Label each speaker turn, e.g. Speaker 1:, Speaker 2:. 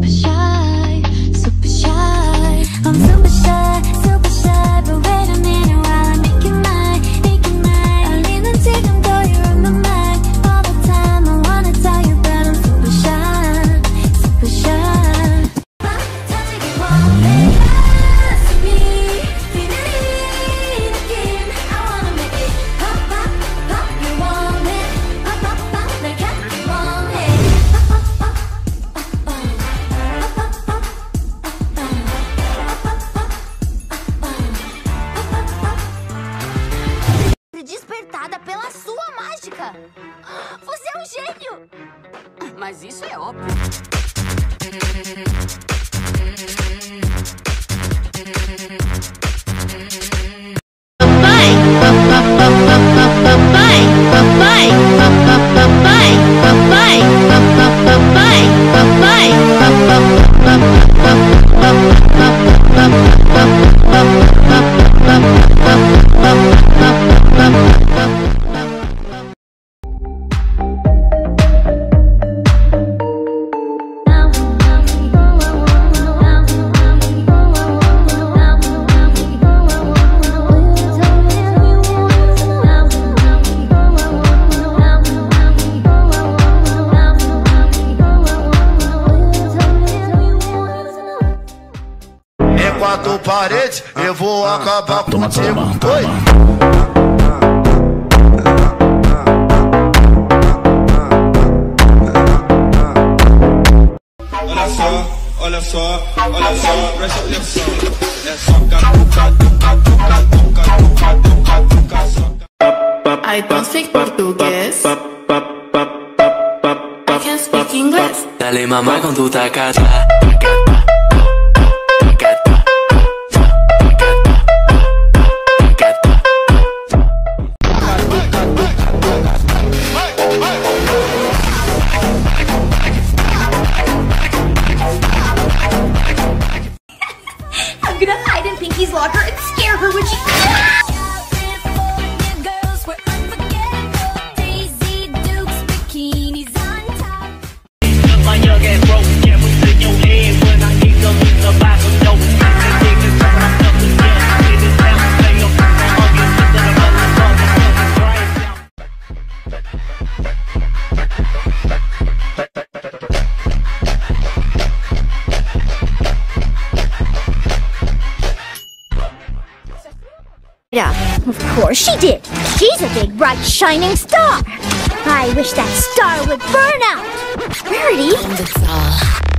Speaker 1: super shy, super shy. I'm super shy, but wait a minute while I make it mine, make it mine. 알리는 지금도 you're on my mind all the time. I wanna tell you that I'm super shy, super shy. 터지기 원해, ask me, 비밀이 느낌. I wanna make it pop, pop, pop. You want it, pop, pop, pop. 날 갖기 원해, pop, pop, pop. Despertada pela sua mágica. Você é um gênio.
Speaker 2: Mas isso é óbvio.
Speaker 3: Quatro paredes, eu vou acabar contigo. Oi.
Speaker 4: Olha só, olha só, olha só, presta atenção. É só catuca,
Speaker 5: I don't speak português. I can speak English.
Speaker 6: Dale mamá con tu tacata.
Speaker 1: I'm gonna hide in Pinky's locker and scare her when she.
Speaker 7: Yeah, of course she did. She's a big, bright, shining star. I wish that star would burn out. Rarity.